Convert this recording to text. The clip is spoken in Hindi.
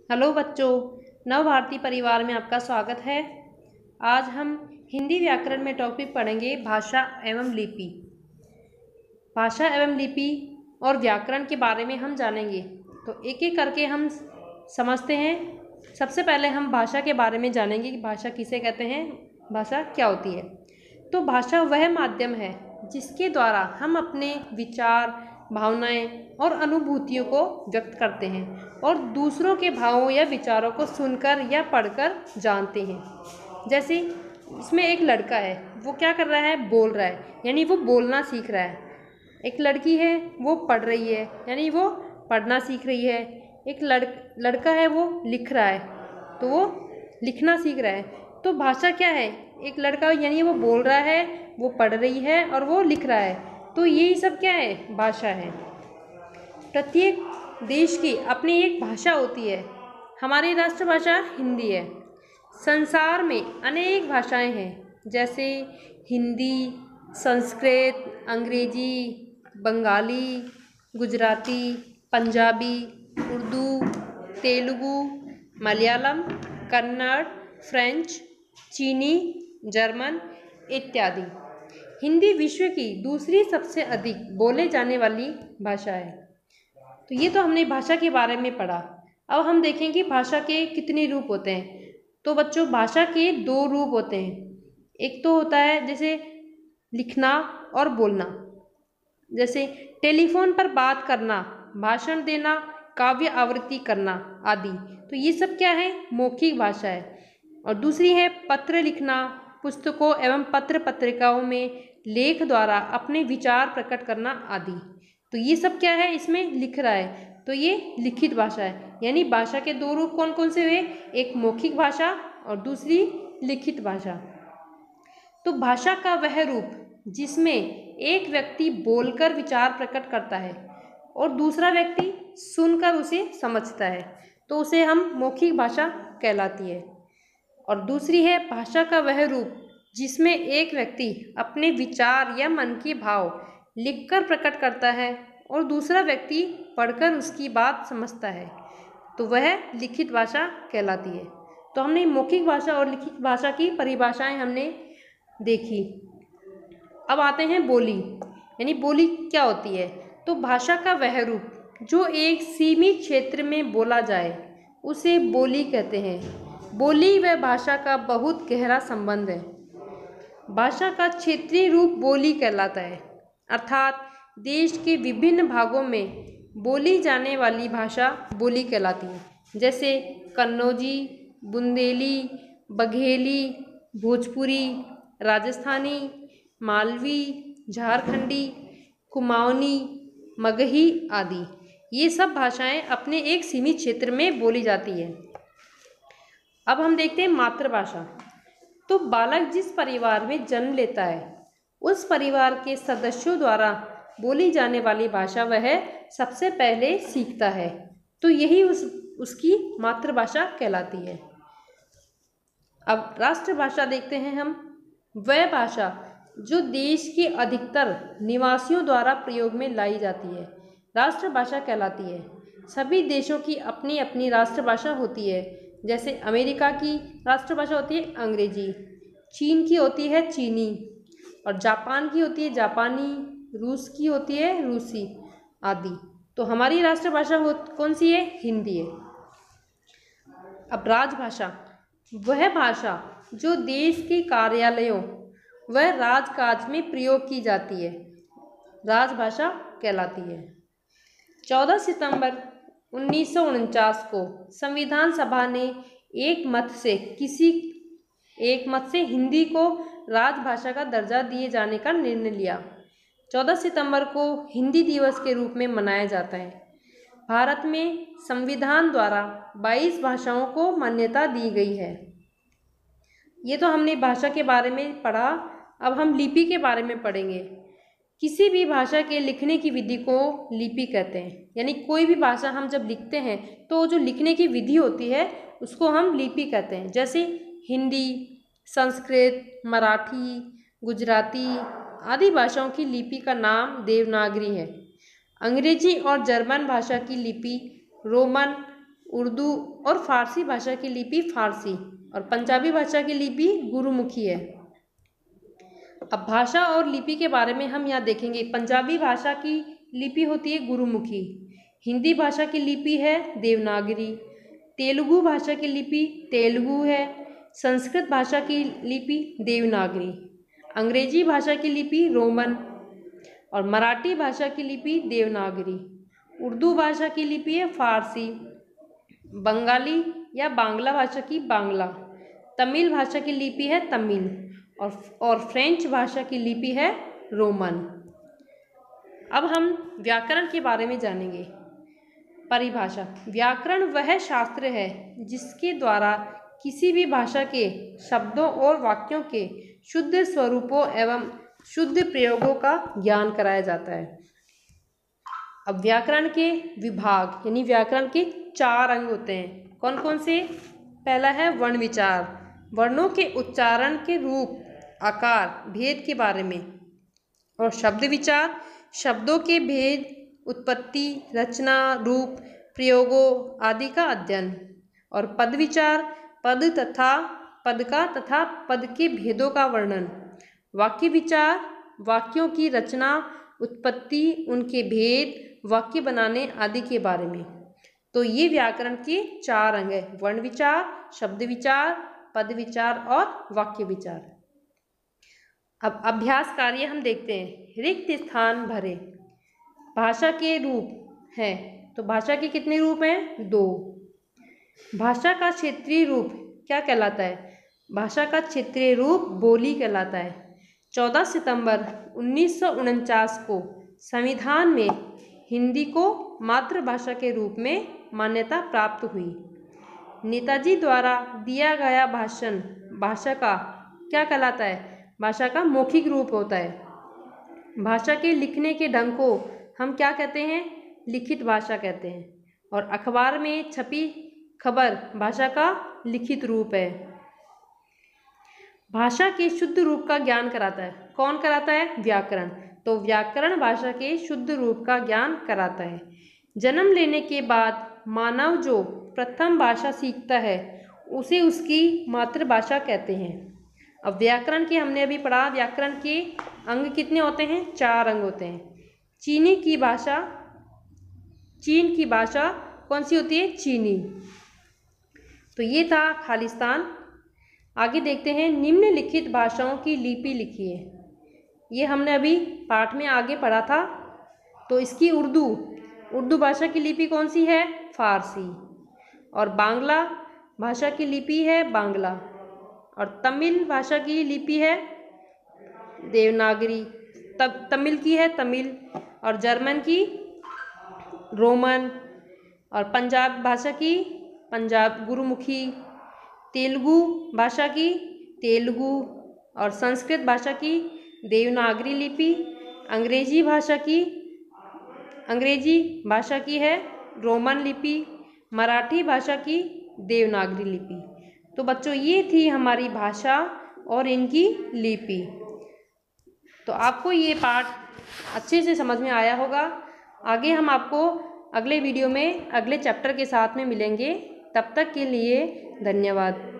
हेलो बच्चों, नव भारती परिवार में आपका स्वागत है। आज हम हिंदी व्याकरण में टॉपिक पढ़ेंगे भाषा एवं लिपि। भाषा एवं लिपि और व्याकरण के बारे में हम जानेंगे, तो एक एक करके हम समझते हैं। सबसे पहले हम भाषा के बारे में जानेंगे कि भाषा किसे कहते हैं, भाषा क्या होती है। तो भाषा वह माध्यम है जिसके द्वारा हम अपने विचार, भावनाएं और अनुभूतियों को व्यक्त करते हैं और दूसरों के भावों या विचारों को सुनकर या पढ़कर जानते हैं। जैसे इसमें एक लड़का है, वो क्या कर रहा है, बोल रहा है, यानी वो बोलना सीख रहा है। एक लड़की है, वो पढ़ रही है, यानी वो पढ़ना सीख रही है। एक लड़का है, वो लिख रहा है, तो वो लिखना सीख रहा है। तो भाषा क्या है, एक लड़का यानी वो बोल रहा है, वो पढ़ रही है और वो लिख रहा है, तो यही सब क्या है, भाषा है। प्रत्येक देश की अपनी एक भाषा होती है। हमारी राष्ट्रभाषा हिंदी है। संसार में अनेक भाषाएं हैं, जैसे हिंदी, संस्कृत, अंग्रेजी, बंगाली, गुजराती, पंजाबी, उर्दू, तेलुगु, मलयालम, कन्नड़, फ्रेंच, चीनी, जर्मन इत्यादि। हिंदी विश्व की दूसरी सबसे अधिक बोले जाने वाली भाषा है। तो ये तो हमने भाषा के बारे में पढ़ा। अब हम देखेंगे भाषा के कितने रूप होते हैं। तो बच्चों, भाषा के दो रूप होते हैं। एक तो होता है जैसे लिखना और बोलना, जैसे टेलीफोन पर बात करना, भाषण देना, काव्य आवृत्ति करना आदि। तो ये सब क्या है, मौखिक भाषा है। और दूसरी है पत्र लिखना, पुस्तकों एवं पत्र पत्रिकाओं में लेख द्वारा अपने विचार प्रकट करना आदि। तो ये सब क्या है, इसमें लिख रहा है, तो ये लिखित भाषा है। यानी भाषा के दो रूप कौन कौन से हुए, एक मौखिक भाषा और दूसरी लिखित भाषा। तो भाषा का वह रूप जिसमें एक व्यक्ति बोलकर विचार प्रकट करता है और दूसरा व्यक्ति सुनकर उसे समझता है, तो उसे हम मौखिक भाषा कहलाती है। और दूसरी है भाषा का वह रूप जिसमें एक व्यक्ति अपने विचार या मन के भाव लिखकर प्रकट करता है और दूसरा व्यक्ति पढ़कर उसकी बात समझता है, तो वह लिखित भाषा कहलाती है। तो हमने मौखिक भाषा और लिखित भाषा की परिभाषाएं हमने देखी। अब आते हैं बोली, यानी बोली क्या होती है। तो भाषा का वह रूप जो एक सीमित क्षेत्र में बोला जाए उसे बोली कहते हैं। बोली व भाषा का बहुत गहरा संबंध है। भाषा का क्षेत्रीय रूप बोली कहलाता है, अर्थात देश के विभिन्न भागों में बोली जाने वाली भाषा बोली कहलाती है। जैसे कन्नौजी, बुंदेली, बघेली, भोजपुरी, राजस्थानी, मालवी, झारखंडी, कुमाऊनी, मगही आदि। ये सब भाषाएं अपने एक सीमित क्षेत्र में बोली जाती है। अब हम देखते हैं मातृभाषा। तो बालक जिस परिवार में जन्म लेता है उस परिवार के सदस्यों द्वारा बोली जाने वाली भाषा वह सबसे पहले सीखता है, तो यही उसकी मातृभाषा कहलाती है। अब राष्ट्रभाषा देखते हैं हम। वह भाषा जो देश के अधिकतर निवासियों द्वारा प्रयोग में लाई जाती है राष्ट्रभाषा कहलाती है। सभी देशों की अपनी अपनी राष्ट्रभाषा होती है। जैसे अमेरिका की राष्ट्रभाषा होती है अंग्रेजी, चीन की होती है चीनी, और जापान की होती है जापानी, रूस की होती है रूसी आदि। तो हमारी राष्ट्रभाषा कौन सी है, हिंदी है। अब राजभाषा वह भाषा जो देश के कार्यालयों व राजकाज में प्रयोग की जाती है, राजभाषा कहलाती है। 14 सितंबर 1949 को संविधान सभा ने एक मत से हिंदी को राजभाषा का दर्जा दिए जाने का निर्णय लिया। 14 सितंबर को हिंदी दिवस के रूप में मनाया जाता है। भारत में संविधान द्वारा 22 भाषाओं को मान्यता दी गई है। ये तो हमने भाषा के बारे में पढ़ा। अब हम लिपि के बारे में पढ़ेंगे। किसी भी भाषा के लिखने की विधि को लिपि कहते हैं। यानी कोई भी भाषा हम जब लिखते हैं तो जो लिखने की विधि होती है उसको हम लिपि कहते हैं। जैसे हिंदी, संस्कृत, मराठी, गुजराती आदि भाषाओं की लिपि का नाम देवनागरी है। अंग्रेजी और जर्मन भाषा की लिपि रोमन, उर्दू और फारसी भाषा की लिपि फारसी और पंजाबी भाषा की लिपि गुरुमुखी है। अब भाषा और लिपि के बारे में हम यहाँ देखेंगे। पंजाबी भाषा की लिपि होती है गुरुमुखी, हिंदी भाषा की लिपि है देवनागरी, तेलुगु भाषा की लिपि तेलुगु है, संस्कृत भाषा की लिपि देवनागरी, अंग्रेजी भाषा की लिपि रोमन और मराठी भाषा की लिपि देवनागरी, उर्दू भाषा की लिपि है फारसी, बंगाली या बांग्ला भाषा की बांग्ला, तमिल भाषा की लिपि है तमिल और फ्रेंच भाषा की लिपि है रोमन। अब हम व्याकरण के बारे में जानेंगे। परिभाषा। व्याकरण वह शास्त्र है जिसके द्वारा किसी भी भाषा के शब्दों और वाक्यों के शुद्ध स्वरूपों एवं शुद्ध प्रयोगों का ज्ञान कराया जाता है। अब व्याकरण के विभाग यानी व्याकरण के 4 अंग होते हैं। कौन कौन से? पहला है वर्ण विचार, वर्णों के उच्चारण के रूप, आकार, भेद के बारे में। और शब्द विचार, शब्दों के भेद, उत्पत्ति, रचना, रूप, प्रयोगों आदि का अध्ययन। और पद विचार, पद तथा पद के भेदों का वर्णन। वाक्य विचार, वाक्यों की रचना, उत्पत्ति, उनके भेद, वाक्य बनाने आदि के बारे में। तो ये व्याकरण के 4 अंग हैं: वर्ण विचार, शब्द विचार, पद विचार और वाक्य विचार। अब अभ्यास कार्य हम देखते हैं। रिक्त स्थान भरे। भाषा के रूप हैं, तो भाषा के कितने रूप हैं? 2। भाषा का क्षेत्रीय रूप क्या कहलाता है? भाषा का क्षेत्रीय रूप बोली कहलाता है। 14 सितंबर 1949 को संविधान में हिंदी को मातृभाषा के रूप में मान्यता प्राप्त हुई। नेताजी द्वारा दिया गया भाषण भाषा का क्या कहलाता है? भाषा का मौखिक रूप होता है। भाषा के लिखने के ढंग को हम क्या कहते हैं? लिखित भाषा कहते हैं। और अखबार में छपी खबर भाषा का लिखित रूप है। भाषा के शुद्ध रूप का ज्ञान कराता है। कौन कराता है? व्याकरण। तो व्याकरण भाषा के शुद्ध रूप का ज्ञान कराता है। जन्म लेने के बाद मानव जो प्रथम भाषा सीखता है उसे उसकी मातृभाषा कहते हैं। अब व्याकरण के हमने अभी पढ़ा, व्याकरण के अंग कितने होते हैं? 4 अंग होते हैं। चीन की भाषा कौन सी होती है? चीनी। तो ये था खालिस्तान। आगे देखते हैं निम्नलिखित भाषाओं की लिपि लिखिए। ये हमने अभी पाठ में आगे पढ़ा था। तो इसकी उर्दू भाषा की लिपि कौन सी है? फारसी। और बांग्ला भाषा की लिपि है बांग्ला। और तमिल भाषा की लिपि है देवनागरी। तमिल की है तमिल। और जर्मन की रोमन। और पंजाब भाषा की पंजाब गुरुमुखी। तेलुगु भाषा की तेलुगु। और संस्कृत भाषा की देवनागरी लिपि। अंग्रेजी भाषा की है रोमन लिपि। मराठी भाषा की देवनागरी लिपि। तो बच्चों ये थी हमारी भाषा और इनकी लिपि। तो आपको ये पाठ अच्छे से समझ में आया होगा। आगे हम आपको अगले वीडियो में अगले चैप्टर के साथ में मिलेंगे। तब तक के लिए धन्यवाद।